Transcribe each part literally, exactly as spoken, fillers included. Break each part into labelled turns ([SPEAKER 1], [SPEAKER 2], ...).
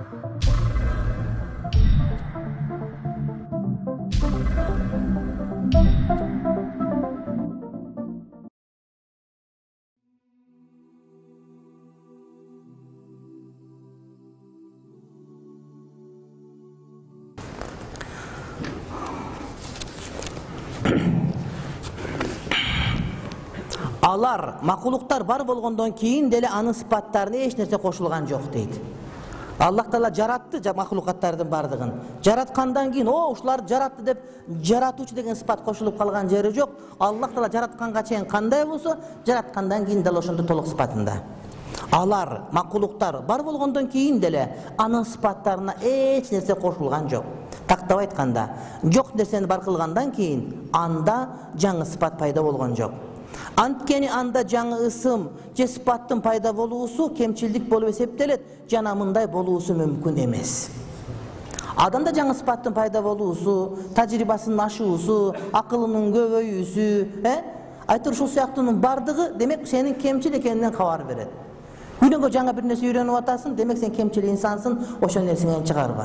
[SPEAKER 1] Alar, makuluktар бар болгондон кийин деле анын сыпаттарына эч нерсе кошулган жок дейт. Аллах Таала жаратты макулукаттардын бардыгын. Жараткандан кийин, о, ушуларды жаратты деп жаратуучу деген сыпат кошулуп калган жери жок. Аллах Таала жаратканга чейин кандай болсо, жараткандан кийин дал ошондой толук сыпатында. Алар, макулуктар бар болгондон кийин деле анын сыпаттарына эч нерсе кошулган жок. Тактап айтканда, жок нерсени бар кылгандан кийин анда жаңы сыпат пайда болгон жок. Анткени анда жаңы ысым же сыпаттын пайда болуусу кемчилдик болуп эсептелет, жана мындай болуусу мүмкүн эмес. Адамда жаңы сыпаттын пайда болуусу, тажрыйбасынын ашуусу, акылынын көбөйүүсү, э? Айтыр ушул сыяктуунун бардыгы демек сенин кемчил экениңден кабар берет. Күнүгө жаңы бир нерсе үйрөнүп атасың, демек сен кемчил инсансың, ошол нерсеңден чыгарба.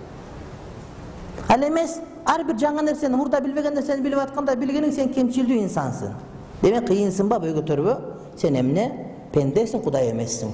[SPEAKER 1] Ал эмес, ар бир жаңы нерсени, мурда билбеген нерсени билип атканда билгениң сен кемчилдүү инсансың. Демек кыйынсың ба, бөйгө төрбө, сен эмне пендесиң, Кудай эмессиң.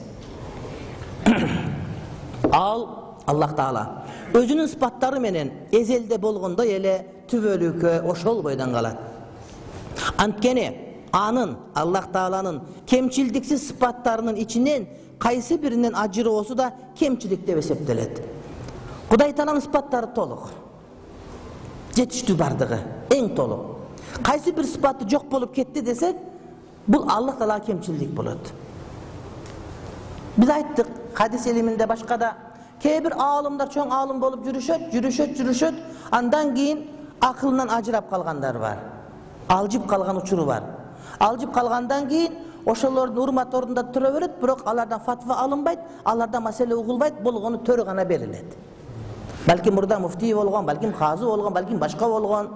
[SPEAKER 1] Ал Аллах Таала өзүнүн сыпаттары менен эзелде болгондой эле түбөлүккө ошол бойдон калат. Анткени анын Аллах Тааланын кемчилдиксиз сыпаттарынын ичинен кайсы биринен ажыроосу да кемчилик деп эсептелет. Кудай Тааланын сыпаттары толук. Жетиштүү бардыгы, эң толук. Кайсы бир сыпаты жок болуп кетти десек, бул Аллах Таала кемчилдик болот. Биз айттык, хадис илиминде башка да кээ бир аалымдар чоң аалым болуп жүрүшөт, жүрүшөт, жүрүшөт, андан кийин акылынан ажырап калгандар бар. Алжып калган учуру бар. Алжып калгандан кийин ошолордун урмат ордунда тура берет, бирок алардан фатва алынбайт, алардан маселе угулбайт, болгону төрү гана берилет. Балким мурда муфтий болгон, балким казы болгон, балким башка болгон.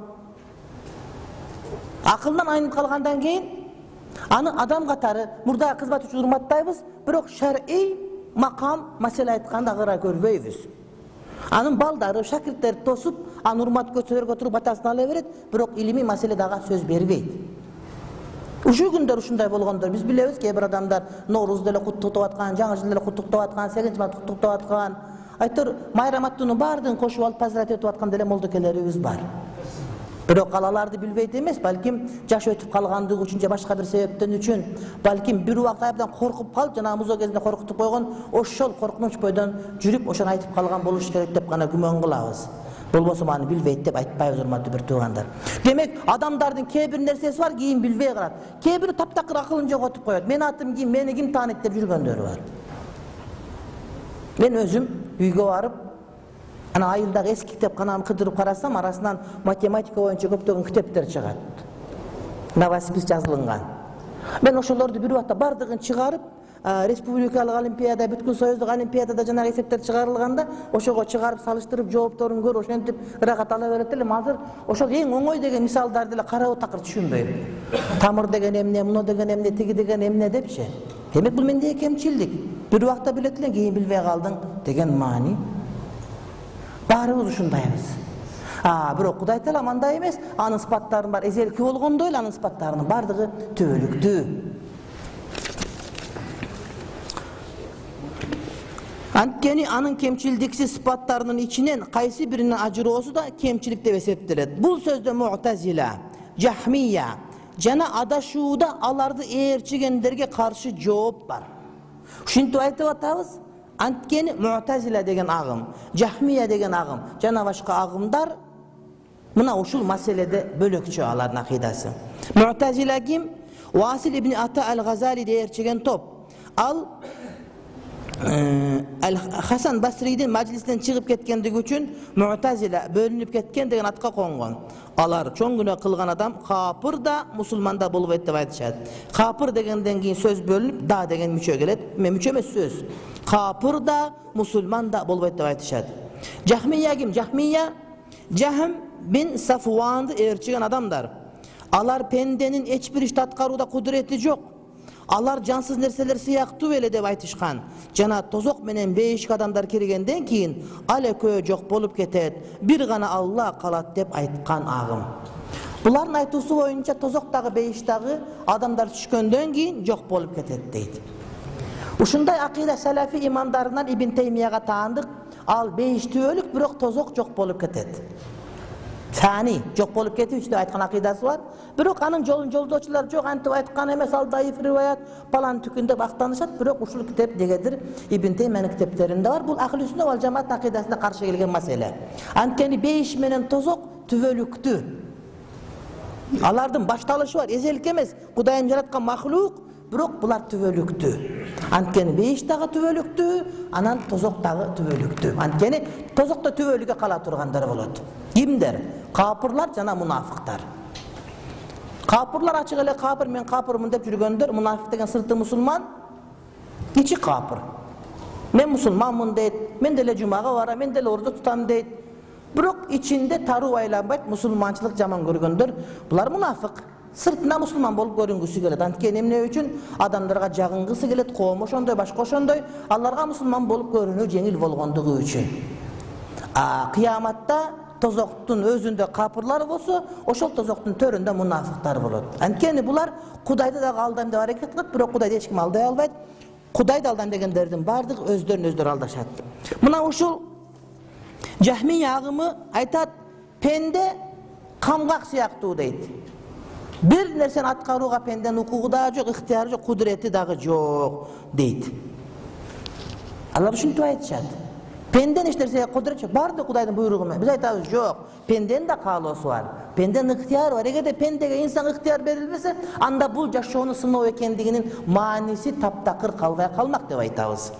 [SPEAKER 1] Акылдан айнып калгандан кийин аны адам катары мурда кызмат үчүн урматтайбыз, бирок шар'ий макам маселе айтканда агыра көрбөйбүз. Анын балдары, шакирттери тосуп, аны урмат көтөргө туруп батасын ала берет, бирок илимий маселе дагы сөз бербейт. Ушул күндөр ушундай болгондор биз билебиз, кээ бир адамдар Ноорузду эле куттуктап аткан, жаңы жылды эле куттуктап аткан, сегизинчи март куттуктап аткан, айтыр майрам аттуунун баардыгын кошуп алып пазарат этип аткан деле молдокелерибиз бар. Бирок аларды билбейт эмес, балким жаш өтүп калгандыгы үчүн же башка бир себептен үчүн, балким бир убакта абдан коркуп калып, жана музоо кезинде коркутуп койгон, ошол коркунуч бойдон жүрүп, ошону айтып калган болуш керек деп гана күмөн кылабыз. Болбосо аны билбейт деп айтпайбыз, урматтуу бир туугандар. Демек, адамдардын кээ бир нерсеси бар, кийин билбей калат. Кээ бир таптакыр акылын жоготуп коет. Мен атым ким, мени ким тааныйт деп жүргөндөр бар. Мен өзүм үйгө барып, ана айылдагы эски китеп канамды кыдырып карасам, арасынан математика боюнча көптөгөн китептер чыгат. Новоспис жазылган. Мен ошолорду бир убакта бардыгын чыгарып, республикалык олимпиада, бүткүл союздук олимпиадада жанагы эсептер чыгарылганда, ошого чыгарып салыштырып, жоопторун көр, ошентип ырахат ала берет элем. Азыр ошол эң оңой деген мисалдарды эле карап такыр түшүнбөйм. Тамыр деген эмне, муну деген эмне, тиги деген эмне депчи. Демек бул менде кемчилдик. Бир убакта билет элең, кийин билбей калдың деген маани. Баарыбыз ушундайбыз. А, бирок Кудай Таала мындай эмес, анын сыпаттарын бар, эзелки болгондой эле анын сыпаттарынын бардыгы түбөлүктүү. Анткени анын кемчилдиксиз сыпаттарынын ичинен кайсы биринен ажыроосу да кемчилик деп эсептелет. Бул сөздө Му'тазила, Жахмия жана адашууда аларды ээрчигендерге каршы жооп бар. Ушинтип айтып атабыз. Анткени Му'тазила деген агым, Жахмия деген агым, жана башка агымдар мына ушул маселеде бөлөкчө алардын акыйдасы. Му'тазила ким? Васил ибн Ата аль-Газали ээрчиген топ. Ал Хасан Басридин мажлистен чыгып кеткендиги үчүн Му'тазила бөлүнүп кеткен деген атка конгон. Алар чоң күнөө кылган адам капыр да, мусулман да болбойт деп айтышат. Капыр дегенден кийин сөз бөлүнүп, да деген мүчө келет. Мүчө эмес сөз. Капыр да, мусулман да болбойт деп айтышат. Жахмия ким? Жахмия Жахм бин Сафуанды ээрчиген адамдар. Алар пенденин эч бир ишти аткарууда кудурети жок. Алар жансыз нерселер сыяктуу эле деп айтышкан. Жана тозок менен бейишик адамдар киргенден кийин ал экөө жок болуп кетет. Бир гана Алла калат деп айткан агым. Булардын айтуусу боюнча тозоктагы бейиштагы адамдар түшкөндөн кийин жок болуп кетет дейт. Ушундай акыйда салафи имамдарынан Ибн Таймияга таандык. Ал бейиш түбөлүк, бирок тозок жок болуп кетет. Фани жок болуп кетүүчү деп айткан акыйдасы бар. Бирок анын жолун жолдоочулар жок, антип айткан эмес, ал даиф риваят, палан түкүн деп актанышат. Бирок ушул китеп дегендир Ибн Таймиянын китептеринде бар. Бул ахли сүннат вал жамаат акыйдасына каршы келген маселе. Анткени бейиш менен тозок түбөлүктүү. Алардын башталышы бар, эзелик эмес. Кудайым жараткан махлук, бирок булар түбөлүктүү. Анткени бейиш дагы түбөлүктүү, анан тозок дагы түбөлүктүү. Анткени тозокто түбөлүккө кала тургандар болот. Кимдер? Капырлар жана мунафыктар. Капырлар ачык эле капыр, мен капырмын деп жүргөндөр, мунафик деген сырты мусулман, ичи капыр. Мен мусулманмын дейт, мен деле жумага барам, мен деле ордо тутам дейт. Бирок ичинде таруу айланбайт, мусулманчылык жаман көргөндөр, булар мунафык. Сыртына мусулман болуп көрүнгүсү келет. Анткени эмне үчүн? Адамдарга жагынгысы келет, коом ошондой, башка ошондой, аларга мусулман болуп көрүнүү жеңил болгондугу үчүн. А кыяматта тозоктун өзүндө капырлар болсо, ошол тозоктун төрүндө мунафыктар болот. Анткени булар Кудайды дагы алдайм деп аракет кылат, бирок Кудайды эч ким алдай албайт. Кудайды алдайм дегендердин бардыгы өздөрүн өздөрү алдашат. Мына ушул Жахмия агымы айтат, пенде камгак сыяктуу дейт. Бир нерсени аткарууга пенденин укугу дагы жок, ыктыяры жок, кудурети дагы жок дейт. Алар ушинтип айтышат. Пенден эч нерсеге кудурет жок, баардыгы Кудайдын буйругу менен. Биз айтабыз, жок, пенденин да каалоосу бар. Пенденин ыктыяры бар. Эгерде пендеге инсан ыктыяр берилбесе, анда бул жашоону сыноо экендигинин мааниси таптакыр калбай калмак деп айтабыз.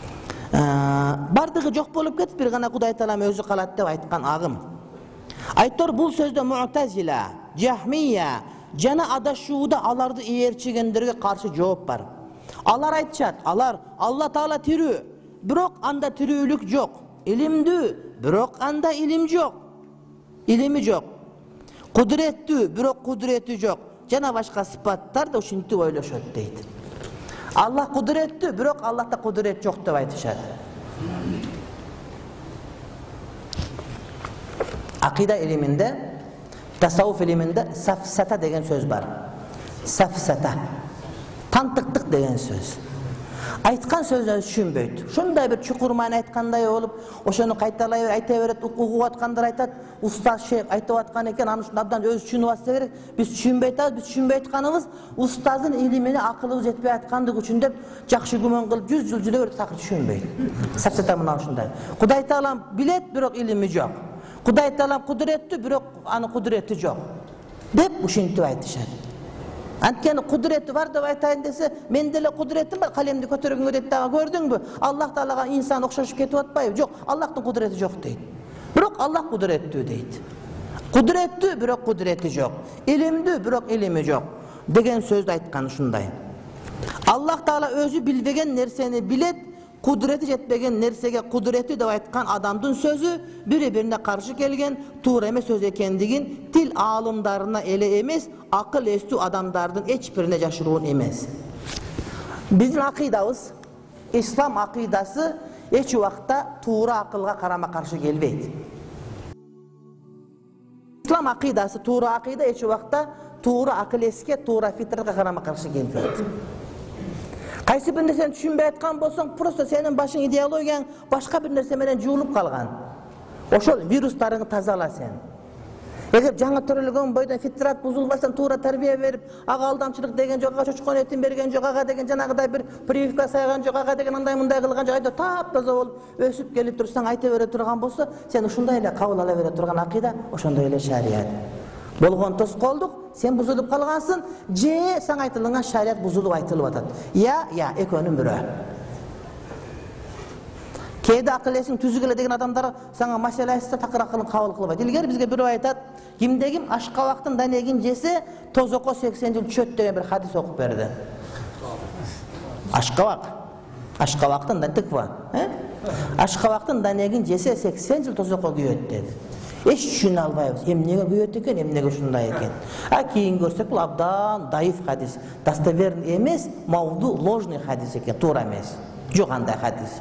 [SPEAKER 1] Бардыгы жок болуп кетип, бир гана Кудай Таалам өзү калат деп айткан агым. Айтор бул сөздө Му'тазила, Жахмия жана адашууда аларды ээрчигендерге каршы жооп бар. Алар айтышат, алар Алла Таала тирүү, бирок анда тирүүлүк жок. Илимдүү, бирок анда илим жок. Илими жок. Кудуреттүү, бирок кудурети жок. Жана башка сыпаттар да ушинтип ойлошот дейт. Аллах кудуреттүү, бирок Аллахта кудурет жок деп айтышат. Акыйда илиминде, тасаввуф илиминде сафсата деген сөз бар. Сафсата. Тантыктык деген сөз. Айткан сөздөрү түшүнбөйт. Ушундай бир чукур маани айткандай болуп, ошону кайталай бер, айта берет, угуп аткандар айтат, устаз шейх айтып аткан экен, аны ушундай абдан өзү түшүнүп атса керек. Биз түшүнбөй атабыз, биз түшүнбөй атканыбыз устаздын илимине акылыбыз жетпей аткандыгы үчүн деп жакшы күмөн кылып жүз жыл жүрө берет, такыр түшүнбөйт. Сафсата мына ушундай. Кудай Таалам билет, бирок илими жок. Кудай Таалам кудуреттүү, бирок аны кудурети жок деп ушинтип айтышат. Анткени кудурети бар деп айтайын десе, мен деле кудуретим бар, калемди көтөргөнгө дейт дагы, көрдүңбү? Аллах Таалага инсан окшошуп кетип атпайбы? Жок, Аллахтын кудурети жок дейт. Бирок Аллах кудуреттүү дейт. Кудуреттүү, бирок кудурети жок. Илимдүү, бирок илими жок деген сөздү айткан ушундай. Аллах Таала өзү билбеген нерсени билет, кудурети жетпеген нерсеге кудурети деп айткан адамдын сөзү бири-бирине каршы келген, туура эмес сөз экендигин тил аалымдарына эле эмес, акыл эстүү адамдардын эч бирине жашыруун эмес. Биздин акыйдабыз, ислам акыйдасы эч убакта туура акылга карама-каршы келбейт. Ислам акыйдасы, туура акыйда эч убакта туура акыл эске, туура фитратка карама-каршы келбейт. Кайсы бир нерсени түшүнбөй айткан болсоң, просто сенин башың идеологияң башка бир нерсе менен жуулуп калган. Ошол вирустарыңды тазала сен. Эгер жаңы төрөлгөн бойдон фитрат бузулбастан туура тарбия берип, ага алдамчылык деген жок, ага чочкон этин берген жок, ага деген жанагыдай бир прививка сайган жок, ага деген андай мындай кылган жок, айда таптаза болуп өсүп келип турсаң, айта бере турган болсо, сен ушундай эле кабыл ала бере турган акыйда, ошондой эле шарият. Болгон тоскоолдук, сен бузулуп калгансың, же саң айтылган шарият бузулуп айтылып атат. Я, я, экөөнүн бирөө. Кээде акыл эсиң түзүк эле деген адамдар сага маселе айтса такыр акылын кабыл кылбайт. Илгери бизге бирөө айтат, кимде ким ашкабактын данегин жесе, тозокко сексен жыл чөт деген бир хадис окуп берди. Ашкабак. Ашкабактын да тыква, э? Ашкабактын данегин жесе сексен жыл тозокко күйөт деди. Эч түшүнө албайбыз. Эмнеге бүйөт экен, эмнеге ушундай экен. А кийин көрсөк, бул абдан даиф хадис. Достоверный эмес, мавду, ложный хадис экен, туура эмес. Жок андай хадис.